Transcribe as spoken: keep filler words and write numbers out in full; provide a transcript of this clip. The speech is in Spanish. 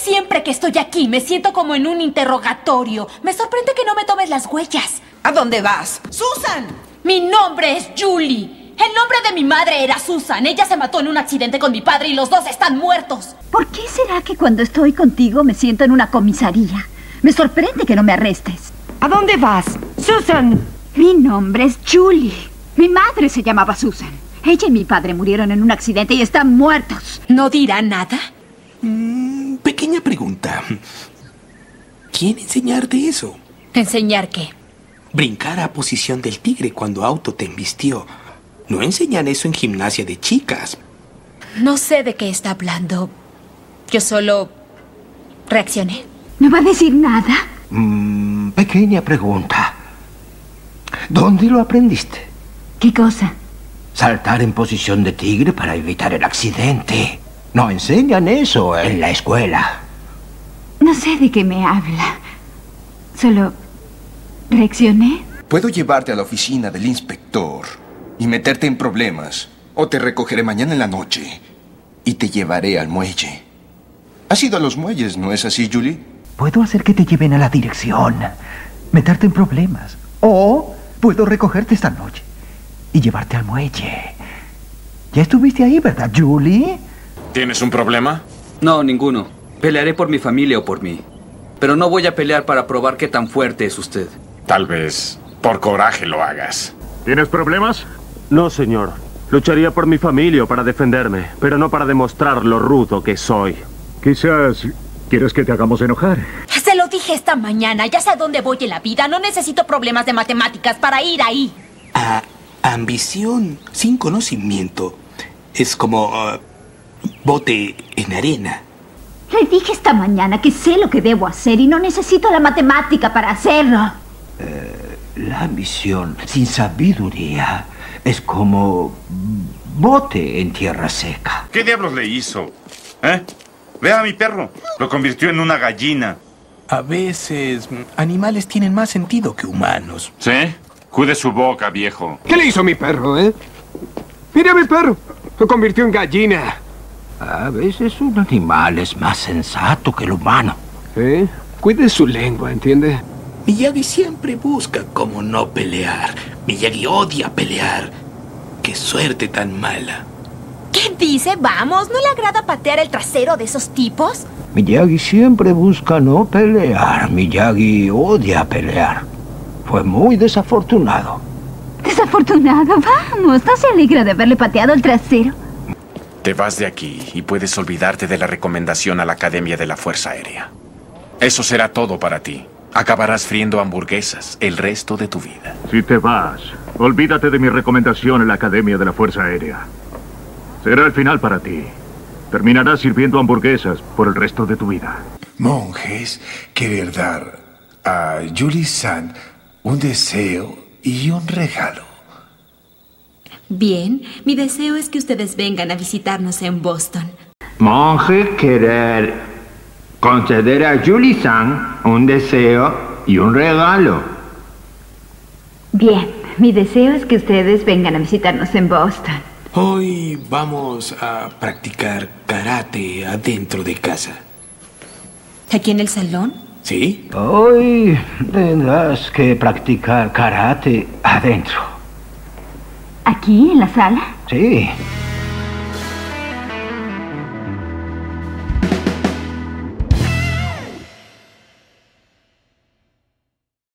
Siempre que estoy aquí me siento como en un interrogatorio. Me sorprende que no me tomes las huellas. ¿A dónde vas? ¡Susan! Mi nombre es Julie. El nombre de mi madre era Susan. Ella se mató en un accidente con mi padre y los dos están muertos. ¿Por qué será que cuando estoy contigo me siento en una comisaría? Me sorprende que no me arrestes. ¿A dónde vas? ¡Susan! Mi nombre es Julie. Mi madre se llamaba Susan. Ella y mi padre murieron en un accidente y están muertos. ¿No dirá nada? Mm, pequeña pregunta. ¿Quién enseñarte eso? ¿Enseñar qué? Brincar a posición del tigre cuando Auto te embistió. No enseñan eso en gimnasia de chicas. No sé de qué está hablando. Yo solo reaccioné. ¿No va a decir nada? Mm, pequeña pregunta. ¿Dónde lo aprendiste? ¿Qué cosa? Saltar en posición de tigre para evitar el accidente. No enseñan eso en la escuela. No sé de qué me habla. Solo reaccioné. Puedo llevarte a la oficina del inspector y meterte en problemas. O te recogeré mañana en la noche y te llevaré al muelle. ¿Has ido a los muelles, no es así, Julie? Puedo hacer que te lleven a la dirección, meterte en problemas. O puedo recogerte esta noche y llevarte al muelle. Ya estuviste ahí, ¿verdad, Julie? ¿Tienes un problema? No, ninguno. Pelearé por mi familia o por mí. Pero no voy a pelear para probar qué tan fuerte es usted. Tal vez por coraje lo hagas. ¿Tienes problemas? No, señor. Lucharía por mi familia o para defenderme, pero no para demostrar lo rudo que soy. Quizás quieres que te hagamos enojar. Se lo dije esta mañana. Ya sé a dónde voy en la vida. No necesito problemas de matemáticas para ir ahí. Ah, ambición sin conocimiento es como uh, bote en arena. Le dije esta mañana que sé lo que debo hacer y no necesito la matemática para hacerlo. Eh, la ambición sin sabiduría es como bote en tierra seca. ¿Qué diablos le hizo? ¿Eh? Vea a mi perro. Lo convirtió en una gallina. A veces, animales tienen más sentido que humanos. ¿Sí? Cuide su boca, viejo. ¿Qué le hizo a mi perro, eh? Mire a mi perro. Lo convirtió en gallina. A veces un animal es más sensato que el humano. ¿Eh? Cuide su lengua, ¿entiende? Miyagi siempre busca cómo no pelear. Miyagi odia pelear. ¡Qué suerte tan mala! ¿Qué dice? Vamos, ¿no le agrada patear el trasero de esos tipos? Miyagi siempre busca no pelear. Miyagi odia pelear. Fue muy desafortunado. ¿Desafortunado? Vamos, ¿no se alegra de haberle pateado el trasero? Te vas de aquí y puedes olvidarte de la recomendación a la Academia de la Fuerza Aérea. Eso será todo para ti. Acabarás friendo hamburguesas el resto de tu vida. Si te vas, olvídate de mi recomendación en la Academia de la Fuerza Aérea. Será el final para ti. Terminarás sirviendo hamburguesas por el resto de tu vida. Monjes, querer dar a Julie-san un deseo y un regalo. Bien, mi deseo es que ustedes vengan a visitarnos en Boston. Monje, querer conceder a Julie-san un deseo y un regalo. Bien, mi deseo es que ustedes vengan a visitarnos en Boston. Hoy vamos a practicar karate adentro de casa. ¿Aquí en el salón? ¿Sí? Hoy tendrás que practicar karate adentro. ¿Aquí, en la sala? Sí.